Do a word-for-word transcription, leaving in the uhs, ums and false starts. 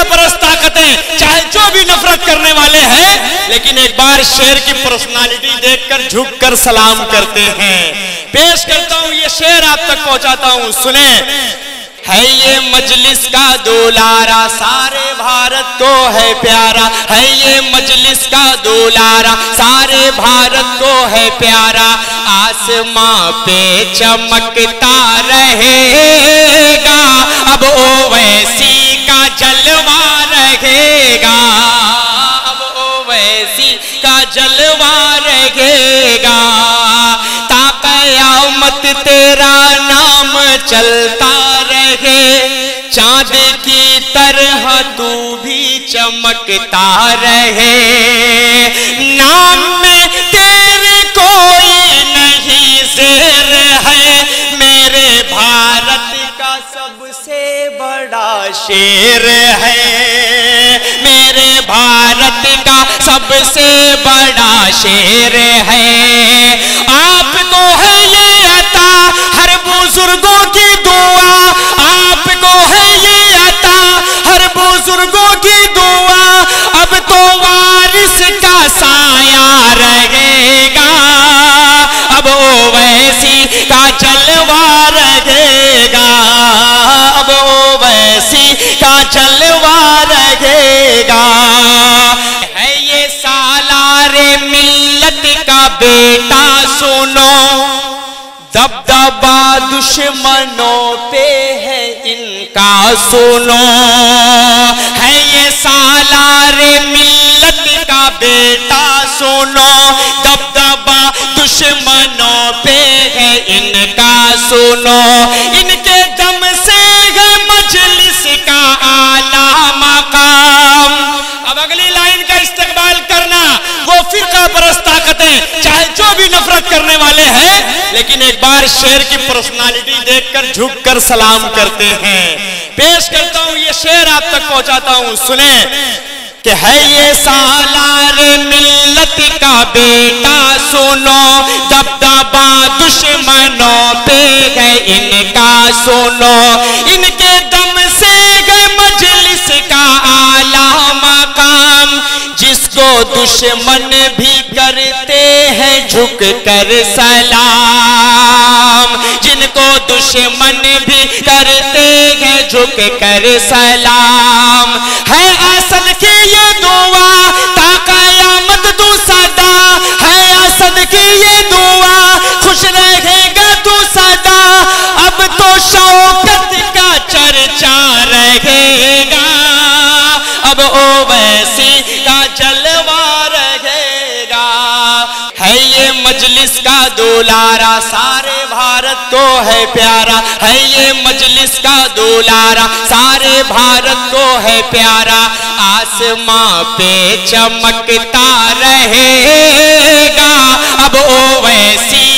پرست طاقتیں چاہے جو بھی نفرت کرنے والے ہیں، لیکن ایک بار شعر کی پرسنالٹی دیکھ کر جھک کر سلام کرتے ہیں۔ پیش کرتا ہوں یہ شعر آپ تک پہنچاتا ہوں، سنیں۔ ہے یہ مجلس کا دولارا سارے بھارت کو ہے پیارا، ہے یہ مجلس کا دولارا سارے بھارت کو ہے پیارا، آسماں پہ چمکتا رہے گا، اب اویسی کا جلوہ رہے گا، اب اویسی کا جلوہ رہے گا، تا قیامت تیرا نام چلتا رہے، چاند کی طرح تو بھی چمکتا رہے، نام میں تیرے کوئی نہیں زیر ہے، میرے بھارت کا سب سے بڑا شیر ہے، میرے بھارت کا سب سے بڑا شیر ہے، آپ کو ہے یہ عطا ہر بزرگوں کی دعا، آپ کو ہے یہ عطا ہر بزرگوں کی دعا، اب تو وارث کا سایہ رہے گا، اب اویسی کا جلوہ رہے گا، اب اویسی کا جلوہ رہے گا، ہے یہ سالار ملت کا بیٹا سنو، دبدبا دشمنوں پہ ہے ان کا سنو، ہے یہ سالار ملت کا بیٹا سنو، دبدبا دشمنوں پہ ہے ان کا سنو، ان کے دم سے ہے مجلس کا اعلیٰ مقام۔ اب اگلی لائن کا استقبال کرنا، وہ فرقہ پرست طاقتیں چاہے جو بھی نفرت کرنے والے ہیں، لیکن ایک بار شعر کی پرسنالٹی دیکھ کر جھک کر سلام کرتے ہیں۔ پیش کرتا ہوں یہ شعر آپ تک پہنچاتا ہوں، سنیں کہ ہے یہ سالار ملت کا بیٹا سنو، دبدبا دشمنوں پہ ہے ان کا سنو، ان کے دم سے ہے مجلس کا اعلیٰ مقام، جس کو دشمن بھی کرتے ہیں جھک کر سلام، جن کو دشمن بھی کرتے ہیں جھک کر سلام، ہے اسد کی یہ دعا تا قیامت تو سدا، ہے اسد کی یہ دعا خوش رہے گا تو سدا، اب تو شوکت کا چرچا رہے گا، اب اویسی کا جلوہ رہے گا، ہے یہ مجلس کا دولارا سارے بھارت کو ہے پیارا، ہے یہ مجلس کا دولارا سارے بھارت کو ہے پیارا، آسماں پہ چمکتا رہے گا، اب اویسی